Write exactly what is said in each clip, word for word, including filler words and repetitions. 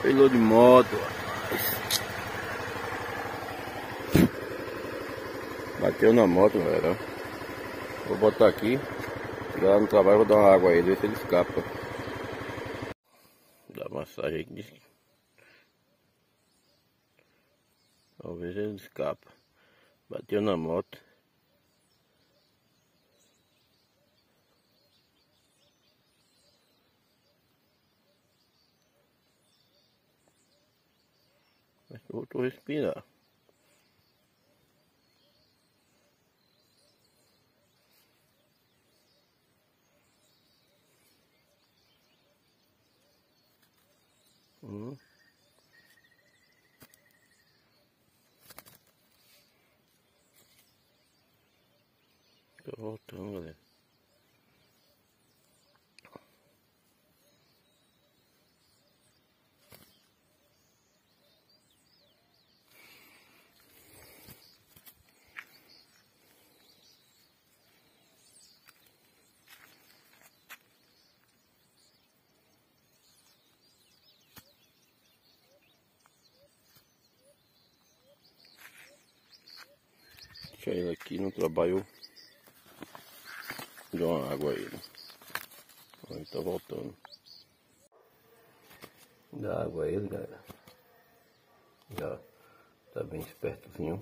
Piloto de moto. Bateu na moto, velho. Vou botar aqui. Chegar lá no trabalho, vou dar uma água a ele, ver se ele escapa. Dá massagem aqui. Talvez ele escapa. Bateu na moto. Mas voltou a respirar. Hum. Tô voltando, galera. Deixa ele aqui no trabalho. Dá uma água a ele. Ele tá voltando. Dá água a ele, galera. Já tá bem espertozinho.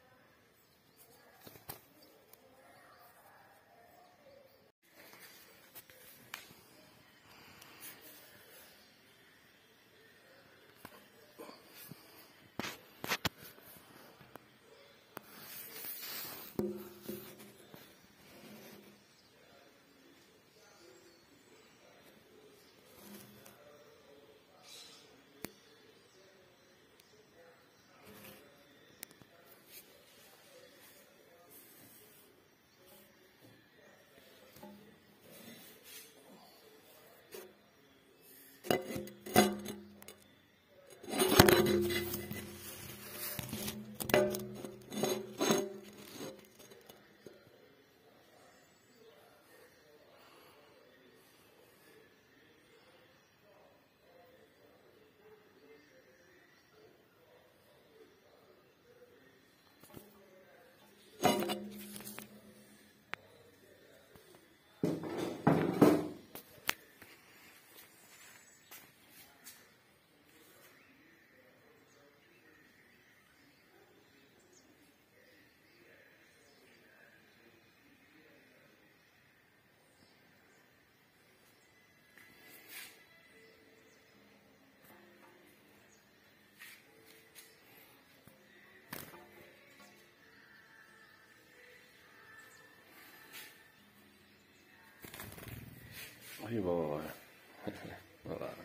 Vai embora. Olha lá.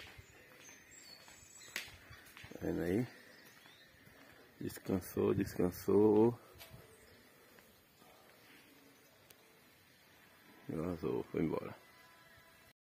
Tá vendo aí? Descansou, descansou. Vazou, foi embora.